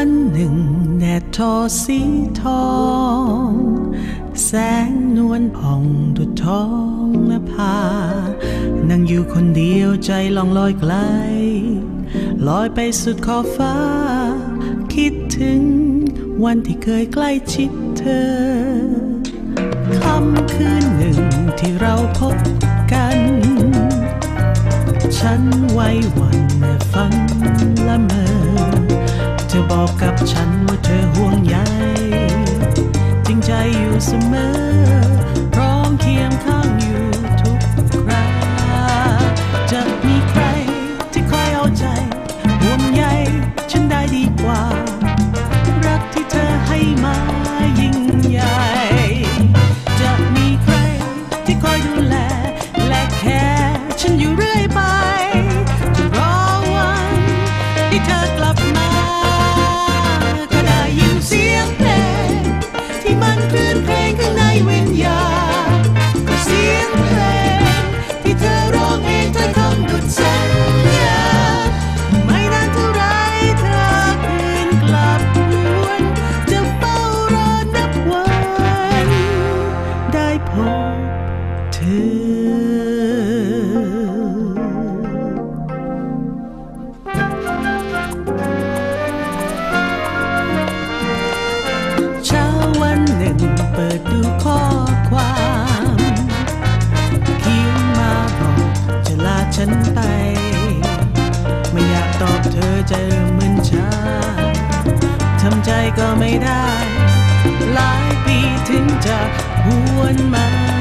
วันหนึ่งแดดทอสีทองแสงนวลผ่องดุจท้องนภานั่งอยู่คนเดียวใจล่องลอยไกลลอยไปสุดขอบฟ้าคิดถึงวันที่เคยใกล้ชิดเธอค่ำคืนหนึ่งที่เราพบกันฉันไว้วันเมื่อฝันละเมอเธอบอกกับฉันว่าเธอห่วงใยจริงใจอยู่เสมอพร้อมเคียงข้างอยู่ทุกคราจะมีใครที่คอยเอาใจห่วงใยฉันได้ดีกว่ารักที่เธอให้มายิ่งใหญ่จะมีใครที่คอยดูแลและแค่ฉันอยู่เรื่อยไปจะรอวันที่เธอกลับมาก็ได้ยินเสียงเพลงที่มันคลื่นเพลงข้างในวิญญาณก็เสียงเพลงที่เธอร้องเองถ้อยคำดุจสัญญาไม่นานเท่าไรเธอคืนกลับหวนจะเฝ้ารอนับวันได้พบเธอเช้าวันหนึ่งเปิดดูข้อความเขียนมาบอกจะลาฉันไปไม่อยากตอบเธอใจเริ่มมึนชาทำใจก็ไม่ได้หลายปีถึงจะหวนมา